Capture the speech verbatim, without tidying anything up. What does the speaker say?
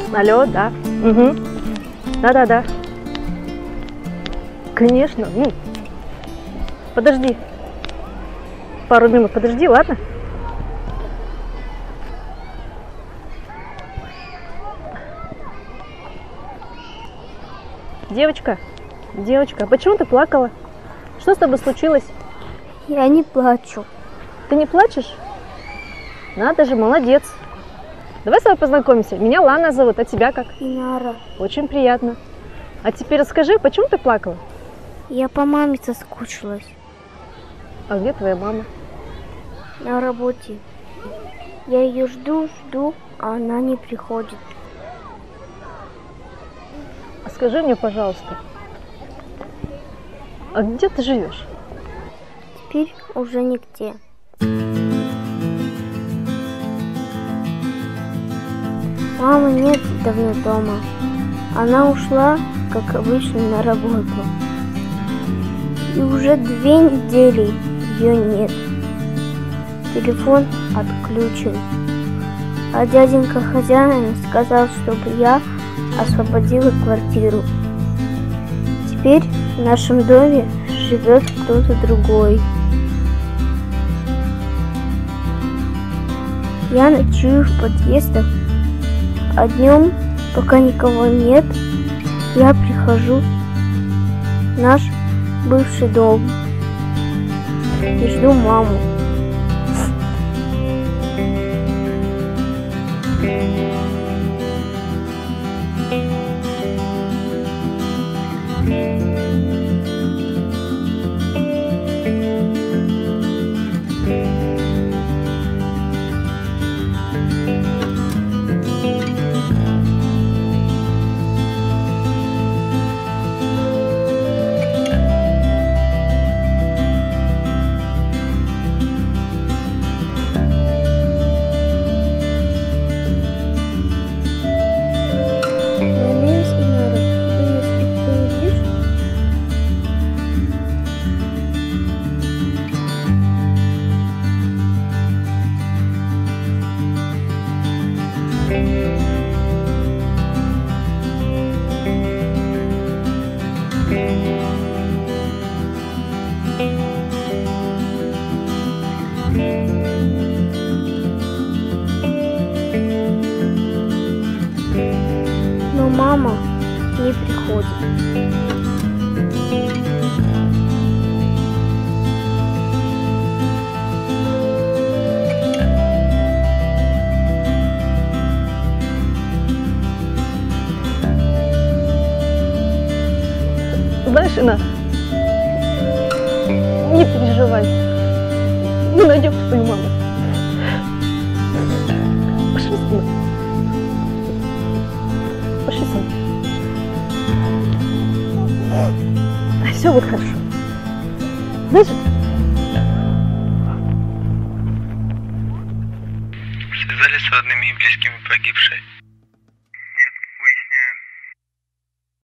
Алло, да. Угу. Да-да-да. Конечно. Ну, подожди. Пару минут подожди, ладно? Девочка, девочка, почему ты плакала? Что с тобой случилось? Я не плачу. Ты не плачешь? Надо же, молодец. Давай с тобой познакомимся. Меня Лана зовут, а тебя как? Инара. Очень приятно. А теперь расскажи, почему ты плакала? Я по маме соскучилась. А где твоя мама? На работе. Я ее жду, жду, а она не приходит. А скажи мне, пожалуйста, а где ты живешь? Теперь уже нигде. Мамы нет давно дома. Она ушла, как обычно, на работу. И уже две недели ее нет. Телефон отключен. А дяденька хозяин сказал, чтобы я освободила квартиру. Теперь в нашем доме живет кто-то другой. Я ночую в подъездах, а днем, пока никого нет, я прихожу в наш бывший дом и жду маму. Но мама не приходит. Знаешь, Инна, не переживай. Мы найдем твою маму. Пошли с ней. Пошли с ней. Все будет хорошо. Знаешь? Связались с родными и близкими погибшей.